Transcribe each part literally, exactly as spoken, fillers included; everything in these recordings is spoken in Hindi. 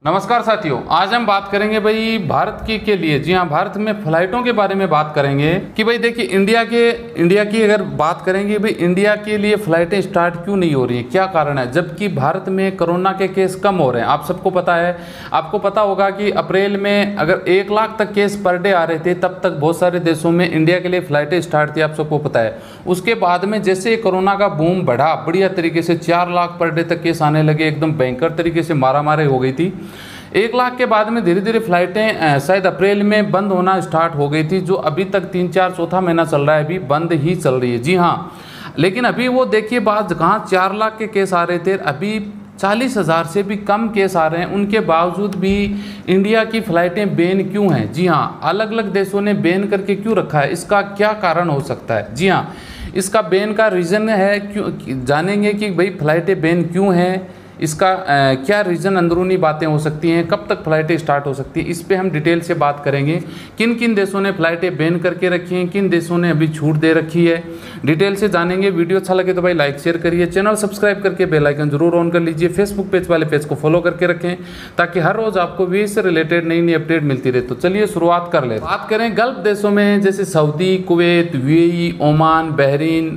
नमस्कार साथियों, आज हम बात करेंगे भाई भारत की के लिए। जी हाँ, भारत में फ्लाइटों के बारे में बात करेंगे कि भाई देखिए इंडिया के इंडिया की अगर बात करेंगे भाई इंडिया के लिए फ्लाइटें स्टार्ट क्यों नहीं हो रही है, क्या कारण है, जबकि भारत में कोरोना के केस कम हो रहे हैं। आप सबको पता है, आपको पता होगा कि अप्रैल में अगर एक लाख तक केस पर डे आ रहे थे तब तक बहुत सारे देशों में इंडिया के लिए फ्लाइटें स्टार्ट थी, आप सबको पता है। उसके बाद में जैसे कोरोना का बूम बढ़ा बढ़िया तरीके से, चार लाख पर डे तक केस आने लगे, एकदम भयंकर तरीके से मारा मारे हो गई थी। एक लाख के बाद में धीरे धीरे फ्लाइटें शायद अप्रैल में बंद होना स्टार्ट हो गई थी, जो अभी तक तीन चार चौथा महीना चल रहा है, अभी बंद ही चल रही है। जी हाँ, लेकिन अभी वो देखिए बात कहाँ चार लाख के केस आ रहे थे, अभी चालीस हज़ार से भी कम केस आ रहे हैं। उनके बावजूद भी इंडिया की फ़्लाइटें बैन क्यों हैं? जी हाँ, अलग अलग देशों ने बैन करके क्यों रखा है, इसका क्या कारण हो सकता है? जी हाँ, इसका बैन का रीज़न है, क्यों जानेंगे कि भाई फ़्लाइटें बैन क्यों हैं, इसका आ, क्या रीज़न, अंदरूनी बातें हो सकती हैं, कब तक फ़्लाइटें स्टार्ट हो सकती है, इस पे हम डिटेल से बात करेंगे। किन किन देशों ने फ़्लाइटें बैन करके रखी हैं, किन देशों ने अभी छूट दे रखी है, डिटेल से जानेंगे। वीडियो अच्छा लगे तो भाई लाइक शेयर करिए, चैनल सब्सक्राइब करके बेल आइकन जरूर ऑन कर लीजिए, फेसबुक पेज वाले पेज को फॉलो करके रखें ताकि हर रोज़ आपको वी से रिलेटेड नई नई अपडेट मिलती रहे। तो चलिए शुरुआत कर ले। बात करें गल्फ देशों में, जैसे Saudi, Kuwait, UAE, Oman, Bahrain,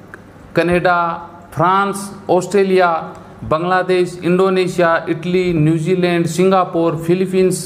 Canada, France, Australia, Bangladesh, Indonesia, Italy, New Zealand, Singapore, Philippines,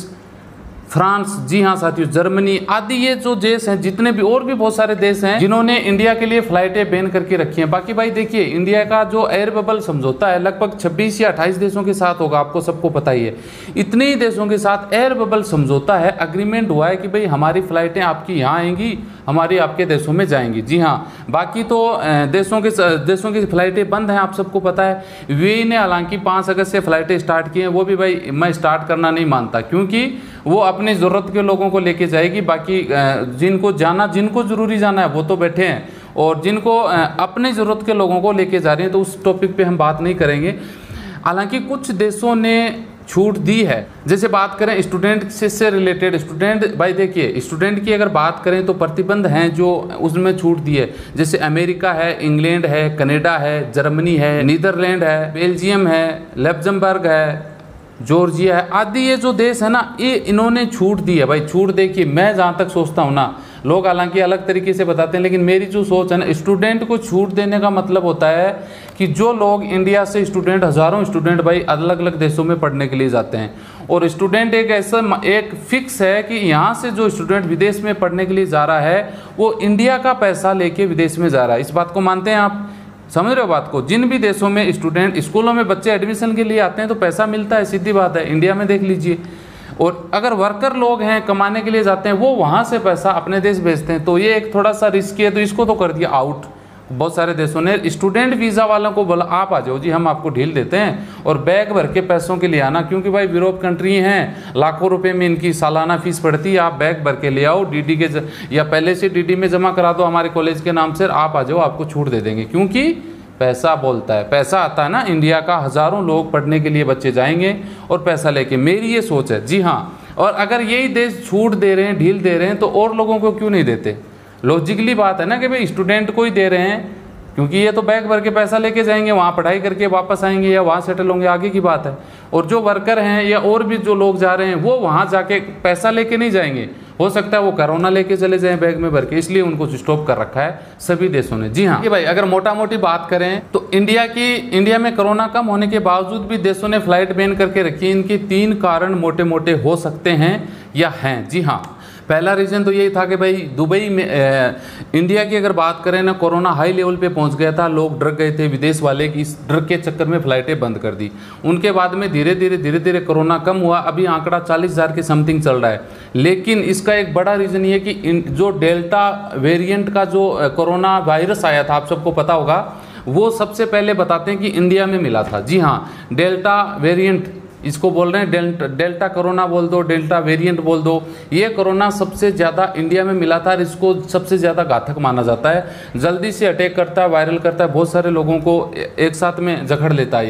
France, जी हाँ साथियों, जर्मनी आदि, ये जो देश हैं, जितने भी और भी बहुत सारे देश हैं जिन्होंने इंडिया के लिए फ्लाइटें बैन करके रखी हैं। बाकी भाई देखिए इंडिया का जो एयर बबल समझौता है लगभग छब्बीस या अट्ठाईस देशों के साथ होगा, आपको सबको पता ही है। इतने ही देशों के साथ एयर बबल समझौता है, अग्रीमेंट हुआ है कि भाई हमारी फ्लाइटें आपकी यहाँ आएंगी, हमारी आपके देशों में जाएंगी। जी हाँ, बाकी तो देशों के देशों की फ्लाइटें बंद हैं, आप सबको पता है। यूएई ने हालांकि पाँच अगस्त से फ्लाइटें स्टार्ट की हैं, वो भी भाई मैं स्टार्ट करना नहीं मानता, क्योंकि वो अपनी ज़रूरत के लोगों को लेके जाएगी। बाकी जिनको जाना जिनको ज़रूरी जाना है वो तो बैठे हैं, और जिनको अपनी ज़रूरत के लोगों को लेके जा रहे हैं तो उस टॉपिक पे हम बात नहीं करेंगे। हालांकि कुछ देशों ने छूट दी है, जैसे बात करें स्टूडेंट से, से रिलेटेड स्टूडेंट, भाई देखिए स्टूडेंट की अगर बात करें तो प्रतिबंध हैं जो उसमें छूट दी है, जैसे अमेरिका है, इंग्लैंड है, कनाडा है, जर्मनी है, नीदरलैंड है, बेल्जियम है, लग्जमबर्ग है, जॉर्जिया है आदि, ये जो देश है ना, ये इन्होंने छूट दी है। भाई छूट देखिए, मैं जहाँ तक सोचता हूँ ना, लोग हालांकि अलग तरीके से बताते हैं, लेकिन मेरी जो सोच है ना, स्टूडेंट को छूट देने का मतलब होता है कि जो लोग इंडिया से स्टूडेंट, हज़ारों स्टूडेंट भाई अलग अलग देशों में पढ़ने के लिए जाते हैं, और स्टूडेंट एक ऐसा एक फिक्स है कि यहाँ से जो स्टूडेंट विदेश में पढ़ने के लिए जा रहा है वो इंडिया का पैसा लेके विदेश में जा रहा है। इस बात को मानते हैं आप? समझ रहे हो बात को? जिन भी देशों में स्टूडेंट, स्कूलों में बच्चे एडमिशन के लिए आते हैं तो पैसा मिलता है, सीधी बात है, इंडिया में देख लीजिए। और अगर वर्कर लोग हैं, कमाने के लिए जाते हैं, वो वहाँ से पैसा अपने देश भेजते हैं, तो ये एक थोड़ा सा रिस्की है, तो इसको तो कर दिया आउट। बहुत सारे देशों ने स्टूडेंट वीज़ा वालों को बोला आप आ जाओ जी, हम आपको ढील देते हैं और बैग भर के पैसों के लिए आना, क्योंकि भाई यूरोप कंट्री हैं, लाखों रुपए में इनकी सालाना फीस पड़ती है, आप बैग भर के ले आओ, डीडी के ज... या पहले से डीडी में जमा करा दो हमारे कॉलेज के नाम से, आप आ जाओ, आपको छूट दे देंगे, क्योंकि पैसा बोलता है, पैसा आता है ना। इंडिया का हज़ारों लोग पढ़ने के लिए बच्चे जाएंगे और पैसा लेके, मेरी ये सोच है। जी हाँ, और अगर यही देश छूट दे रहे हैं, ढील दे रहे हैं, तो और लोगों को क्यों नहीं देते? लॉजिकली बात है ना कि भाई स्टूडेंट को ही दे रहे हैं, क्योंकि ये तो बैग भर के पैसा लेके जाएंगे, वहाँ पढ़ाई करके वापस आएंगे या वहाँ सेटल होंगे, आगे की बात है। और जो वर्कर हैं या और भी जो लोग जा रहे हैं, वो वहाँ जाके पैसा लेके नहीं जाएंगे, हो सकता है वो कोरोना लेके चले जाएं बैग में भर के, इसलिए उनको स्टॉप कर रखा है सभी देशों ने। जी हाँ, ये भाई अगर मोटा मोटी बात करें तो इंडिया की इंडिया में कोरोना कम होने के बावजूद भी देशों ने फ्लाइट बैन करके रखी है। इनके तीन कारण मोटे मोटे हो सकते हैं या हैं। जी हाँ, पहला रीज़न तो यही था कि भाई दुबई में ए, इंडिया की अगर बात करें ना, कोरोना हाई लेवल पे पहुंच गया था, लोग डर गए थे विदेश वाले की, इस डर के चक्कर में फ़्लाइटें बंद कर दी। उनके बाद में धीरे धीरे धीरे धीरे कोरोना कम हुआ, अभी आंकड़ा चालीस हज़ार के समथिंग चल रहा है। लेकिन इसका एक बड़ा रीज़न ये कि इन जो डेल्टा वेरिएंट का जो कोरोना वायरस आया था, आप सबको पता होगा, वो सबसे पहले बताते हैं कि इंडिया में मिला था। जी हाँ, डेल्टा वेरिएंट इसको बोल रहे हैं, डेल्टा डेल्टा कोरोना बोल दो, डेल्टा वेरिएंट बोल दो, ये कोरोना सबसे ज़्यादा इंडिया में मिला था और इसको सबसे ज़्यादा घातक माना जाता है। जल्दी से अटैक करता है, वायरल करता है, बहुत सारे लोगों को एक साथ में जकड़ लेता है ये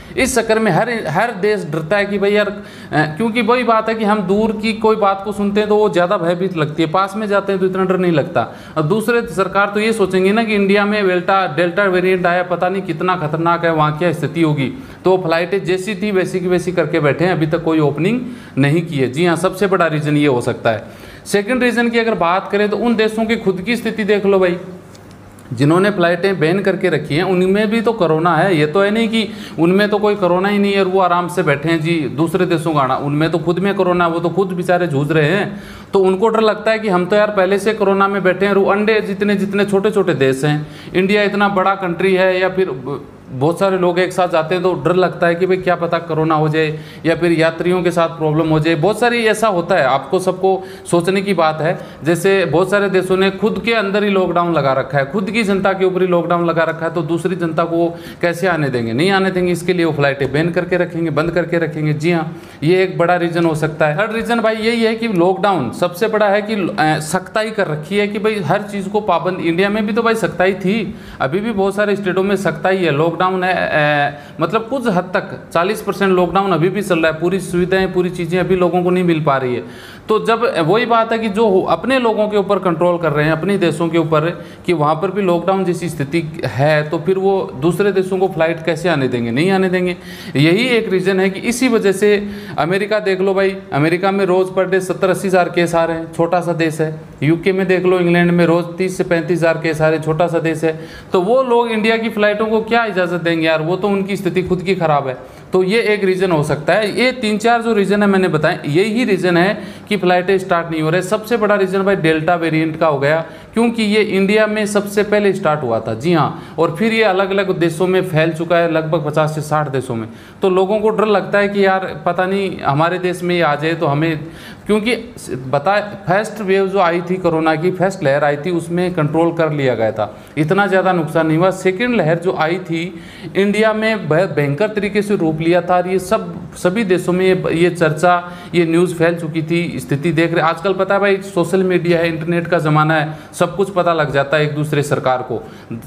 इस चक्कर में हर हर देश डरता है कि भाई यार, क्योंकि वही बात है कि हम दूर की कोई बात को सुनते हैं तो वो ज़्यादा भयभीत लगती है, पास में जाते हैं तो इतना डर नहीं लगता। और दूसरे सरकार तो ये सोचेंगे ना कि इंडिया में डेल्टा डेल्टा वेरिएंट आया, पता नहीं कितना खतरनाक है, वहाँ क्या स्थिति होगी। तो फ्लाइटें जैसी थी वैसी की वैसी करके बैठे हैं, अभी तक कोई ओपनिंग नहीं की है। जी हाँ, सबसे बड़ा रीज़न ये हो सकता है। सेकंड रीज़न की अगर बात करें तो उन देशों की खुद की स्थिति देख लो भाई, जिन्होंने फ्लाइटें बैन करके रखी हैं उनमें भी तो कोरोना है। ये तो है नहीं कि उनमें तो कोई कोरोना ही नहीं है और वो आराम से बैठे हैं जी दूसरे देशों का आना, उनमें तो खुद में कोरोना, वो तो खुद बेचारे जूझ रहे हैं। तो उनको डर लगता है कि हम तो यार पहले से कोरोना में बैठे हैं। अंडे जितने जितने छोटे छोटे देश हैं, इंडिया इतना बड़ा कंट्री है, या फिर बहुत सारे लोग एक साथ जाते हैं तो डर लगता है कि भाई क्या पता कोरोना हो जाए या फिर यात्रियों के साथ प्रॉब्लम हो जाए। बहुत सारी ऐसा होता है, आपको सबको सोचने की बात है। जैसे बहुत सारे देशों ने खुद के अंदर ही लॉकडाउन लगा रखा है, खुद की जनता के ऊपर ही लॉकडाउन लगा रखा है, तो दूसरी जनता को कैसे आने देंगे? नहीं आने देंगे। इसके लिए वो फ्लाइटें बैन करके रखेंगे, बंद करके रखेंगे। जी हाँ, ये एक बड़ा रीज़न हो सकता है। थर्ड रीज़न भाई यही है कि लॉकडाउन सबसे बड़ा है कि सख्ताई कर रखी है कि भाई हर चीज़ को पाबंद। इंडिया में भी तो भाई सख्ताई थी, अभी भी बहुत सारे स्टेटों में सख्ताई है, लॉकडाउन है, ए, मतलब कुछ हद तक चालीस परसेंट लॉकडाउन अभी भी चल रहा है, पूरी सुविधाएं पूरी चीज़ें अभी लोगों को नहीं मिल पा रही है। तो जब वही बात है कि जो अपने लोगों के ऊपर कंट्रोल कर रहे हैं, अपने देशों के ऊपर, कि वहाँ पर भी लॉकडाउन जैसी स्थिति है, तो फिर वो दूसरे देशों को फ्लाइट कैसे आने देंगे? नहीं आने देंगे। यही एक रीज़न है कि इसी वजह से अमेरिका देख लो भाई, अमेरिका में रोज़ पर डे सत्तर अस्सी हज़ार केस आ रहे हैं, छोटा सा देश है। यूके में देख लो, इंग्लैंड में रोज़ तीस से पैंतीस हज़ार केस आ रहे हैं, छोटा सा देश है। तो वो लोग इंडिया की फ़्लाइटों को क्या इजाज़त देंगे यार? वो तो उनकी स्थिति खुद की ख़राब है। तो ये एक रीज़न हो सकता है। ये तीन चार जो रीज़न है मैंने बताए, यही रीज़न है कि फ्लाइटें स्टार्ट नहीं हो रहे। सबसे बड़ा रीज़न भाई डेल्टा वेरिएंट का हो गया, क्योंकि ये इंडिया में सबसे पहले स्टार्ट हुआ था। जी हाँ, और फिर ये अलग अलग देशों में फैल चुका है, लगभग पचास से साठ देशों में। तो लोगों को डर लगता है कि यार पता नहीं हमारे देश में ये आ जाए तो हमें, क्योंकि बता फर्स्ट वेव जो आई थी कोरोना की, फर्स्ट लहर आई थी, उसमें कंट्रोल कर लिया गया था, इतना ज़्यादा नुकसान नहीं हुआ। सेकेंड लहर जो आई थी इंडिया में भयंकर तरीके से रूप लिया था, और ये सब सभी देशों में ये, ये चर्चा, ये न्यूज़ फैल चुकी थी। स्थिति देख रहे आजकल, पता है भाई सोशल मीडिया है, इंटरनेट का ज़माना है, सब कुछ पता लग जाता है एक दूसरे सरकार को।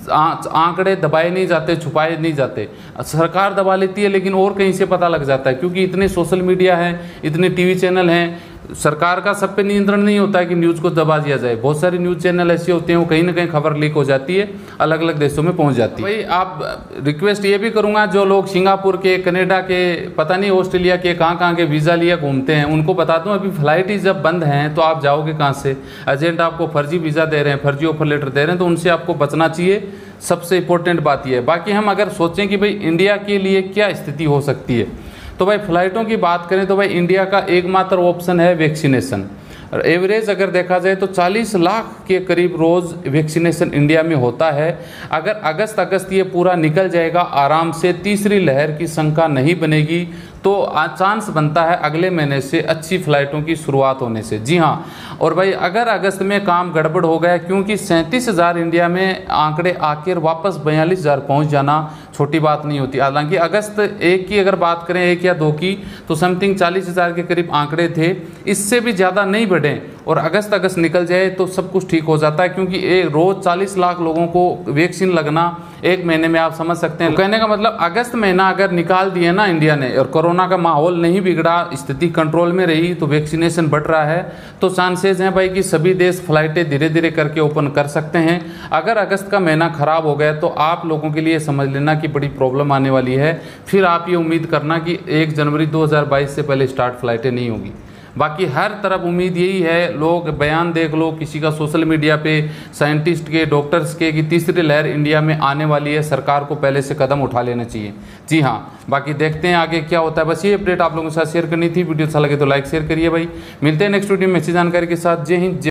आंकड़े दबाए नहीं जाते, छुपाए नहीं जाते, सरकार दबा लेती है लेकिन और कहीं से पता लग जाता है, क्योंकि इतने सोशल मीडिया हैं, इतने टीवी चैनल हैं। सरकार का सब पे नियंत्रण नहीं होता है कि न्यूज़ को दबा दिया जाए। बहुत सारे न्यूज़ चैनल ऐसे होते हैं, वो कहीं ना कहीं खबर लीक हो जाती है, अलग अलग देशों में पहुंच जाती है। भाई आप रिक्वेस्ट ये भी करूंगा, जो लोग सिंगापुर के, कनाडा के, पता नहीं ऑस्ट्रेलिया के, कहाँ कहाँ के वीज़ा लिया घूमते हैं, उनको बता दूं अभी फ्लाइट ही जब बंद हैं तो आप जाओगे कहाँ से? एजेंट आपको फर्जी वीज़ा दे रहे हैं, फर्जी ऑफर लेटर दे रहे हैं, तो उनसे आपको बचना चाहिए। सबसे इंपॉर्टेंट बात यह है। बाकी हम अगर सोचें कि भाई इंडिया के लिए क्या स्थिति हो सकती है, तो भाई फ्लाइटों की बात करें तो भाई इंडिया का एकमात्र ऑप्शन है वैक्सीनेशन। एवरेज अगर देखा जाए तो चालीस लाख के करीब रोज़ वैक्सीनेशन इंडिया में होता है। अगर अगस्त अगस्त ये पूरा निकल जाएगा आराम से, तीसरी लहर की शंका नहीं बनेगी, तो चांस बनता है अगले महीने से अच्छी फ्लाइटों की शुरुआत होने से। जी हाँ, और भाई अगर अगस्त में काम गड़बड़ हो गया, क्योंकि सैंतीस हज़ार इंडिया में आंकड़े आकर वापस बयालीस हज़ार पहुँच जाना छोटी बात नहीं होती। हालांकि अगस्त एक की अगर बात करें, एक या दो की, तो समथिंग चालीस हज़ार के करीब आंकड़े थे, इससे भी ज़्यादा नहीं बढ़े, और अगस्त अगस्त निकल जाए तो सब कुछ ठीक हो जाता है। क्योंकि एक रोज़ चालीस लाख लोगों को वैक्सीन लगना एक महीने में, आप समझ सकते हैं। तो कहने का मतलब अगस्त महीना अगर निकाल दिए ना इंडिया ने, और कोरोना का माहौल नहीं बिगड़ा, स्थिति कंट्रोल में रही, तो वैक्सीनेशन बढ़ रहा है, तो चांसेस हैं भाई कि सभी देश फ्लाइटें धीरे धीरे करके ओपन कर सकते हैं। अगर अगस्त का महीना खराब हो गया तो आप लोगों के लिए समझ लेना कि बड़ी प्रॉब्लम आने वाली है। फिर आप ये उम्मीद करना कि एक जनवरी दो हज़ार बाईस से पहले स्टार्ट फ्लाइटें नहीं होगी। बाकी हर तरफ उम्मीद यही है, लोग बयान देख लो किसी का सोशल मीडिया पे, साइंटिस्ट के, डॉक्टर्स के, कि तीसरी लहर इंडिया में आने वाली है, सरकार को पहले से कदम उठा लेना चाहिए। जी हाँ, बाकी देखते हैं आगे क्या होता है। बस ये अपडेट आप लोगों के साथ शेयर करनी थी। वीडियो अच्छा लगे तो लाइक शेयर करिए भाई। मिलते हैं नेक्स्ट वीडियो में अच्छी जानकारी के साथ। जय हिंद।